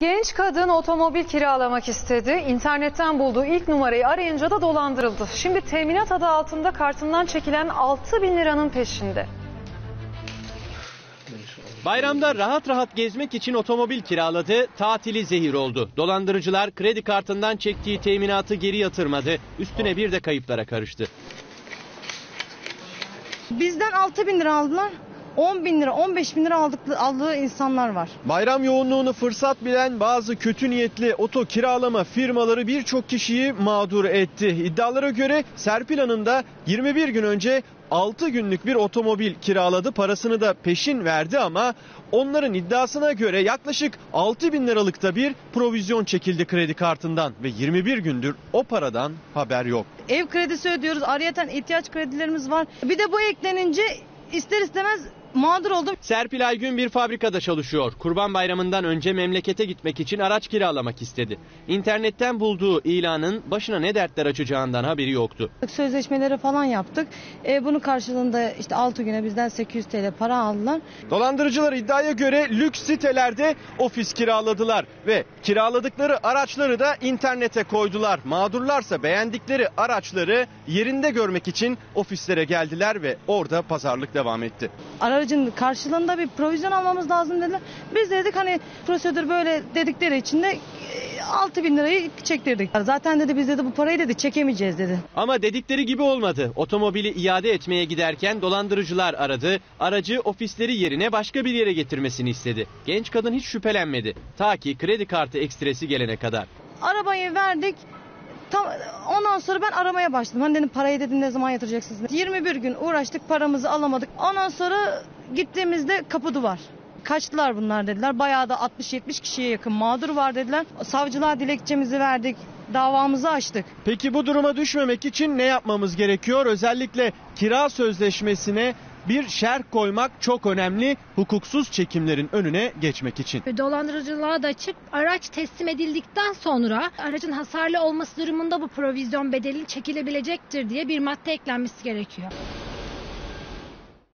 Genç kadın otomobil kiralamak istedi. İnternetten bulduğu ilk numarayı arayınca da dolandırıldı. Şimdi teminat adı altında kartından çekilen 6.000 liranın peşinde. Bayramda rahat rahat gezmek için otomobil kiraladı, tatili zehir oldu. Dolandırıcılar kredi kartından çektiği teminatı geri yatırmadı, üstüne bir de kayıplara karıştı. Bizden 6.000 lira aldılar. 10.000 lira, 15.000 lira aldığı insanlar var. Bayram yoğunluğunu fırsat bilen bazı kötü niyetli oto kiralama firmaları birçok kişiyi mağdur etti. İddialara göre Serpil Hanım da 21 gün önce 6 günlük bir otomobil kiraladı. Parasını da peşin verdi ama onların iddiasına göre yaklaşık 6.000 liralıkta bir provizyon çekildi kredi kartından ve 21 gündür o paradan haber yok. Ev kredisi ödüyoruz, ayrıyeten ihtiyaç kredilerimiz var. Bir de bu eklenince ister istemez mağdur oldum. Serpil Aygün bir fabrikada çalışıyor. Kurban Bayramı'ndan önce memlekete gitmek için araç kiralamak istedi. İnternetten bulduğu ilanın başına ne dertler açacağından haberi yoktu. Sözleşmeleri falan yaptık. Bunun karşılığında işte 6 güne bizden 800 TL para aldılar. Dolandırıcılar iddiaya göre lüks sitelerde ofis kiraladılar ve kiraladıkları araçları da internete koydular. Mağdurlarsa beğendikleri araçları yerinde görmek için ofislere geldiler ve orada pazarlık devam etti. Aracın karşılığında bir provizyon almamız lazım dediler. Biz dedik hani prosedür böyle dedikleri için de 6.000 lirayı çektirdik. Zaten dedi biz dedi bu parayı dedi çekemeyeceğiz dedi. Ama dedikleri gibi olmadı. Otomobili iade etmeye giderken dolandırıcılar aradı. Aracı ofisleri yerine başka bir yere getirmesini istedi. Genç kadın hiç şüphelenmedi. Ta ki kredi kartı ekstresi gelene kadar. Arabayı verdik. Ondan sonra ben aramaya başladım. Hani dedim parayı dedim ne zaman yatıracaksınız? 21 gün uğraştık, paramızı alamadık. Ondan sonra gittiğimizde kapı duvar. Kaçtılar bunlar dediler. Bayağı da 60-70 kişiye yakın mağdur var dediler. Savcılığa dilekçemizi verdik. Davamızı açtık. Peki bu duruma düşmemek için ne yapmamız gerekiyor? Özellikle kira sözleşmesine bir şerh koymak çok önemli, hukuksuz çekimlerin önüne geçmek için. Dolandırıcılığa da açık, araç teslim edildikten sonra aracın hasarlı olması durumunda bu provizyon bedeli çekilebilecektir diye bir madde eklenmesi gerekiyor.